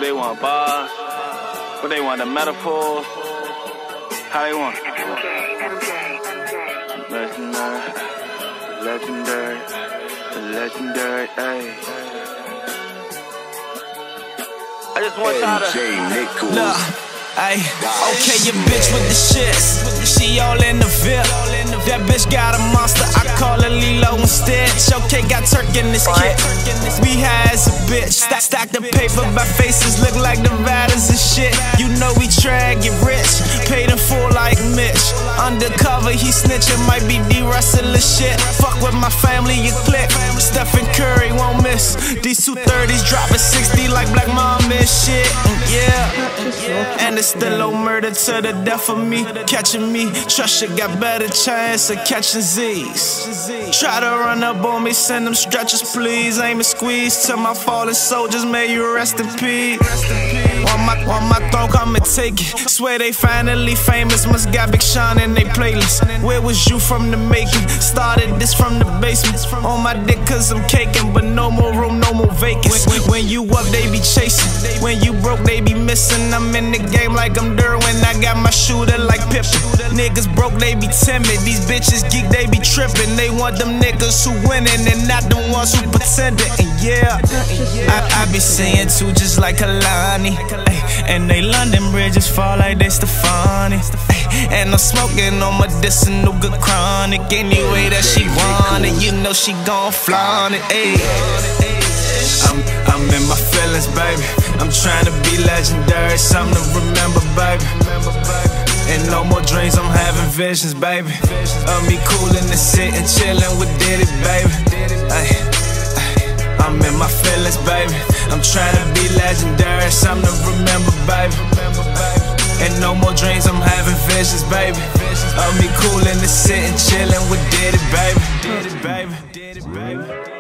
they want, bars? What they want, the metaphors? How they want? Legendary, legendary, legendary, ayy. I just want y'all to look, ayy. Okay, your bitch with the shits, she all in the VIP. That bitch got a monster, I call her Lilo instead. Okay, got Turk in this kit. We high as a bitch. Stack the paper by faces, look like the riders and shit. You know we try to get rich, paid in full like Mitch. Undercover, he snitching, might be D-Russell and shit. Fuck with my family, you click. Stephen Curry won't miss. These 230s dropping 60 like Black Mamba and shit. Yeah, and it's still low murder to the death of me. Catching me, trust you got better chance of catching Z's. Try to run up on me, send them stretchers please. Aim and squeeze till my fallen soldiers, may you rest in peace. On my throat, I'ma take it. Swear they finally famous, must got Big Sean in they playlist. Where was you from the making? Started this from the basement. On my dick cause I'm caking, but no more room, no more vacants. When you up, they be chasing. When you broke, they be missing. I'm in the game like I'm Derwin, I got my shooter like Pippen. Niggas broke, they be timid. These bitches geek, they be tripping. They want them niggas who winning and not the ones who pretending. And yeah, I be saying too, just like Kalani. And they London bridges fall like they Stefani. And I'm smoking on my medicinal good chronic. Any way that she want it, you know she gon' flaunt it. I'm in my feelings, baby. I'm trying to be legendary, something to remember, baby. And no more dreams, I'm having visions, baby. Of me coolin' and sitting, chillin' with Diddy, baby. I'm in my feelings, baby. I'm trying to be legendary, something to remember, baby. And no more dreams, I'm having visions, baby. Of me coolin' and sitting, chillin' with Diddy, baby.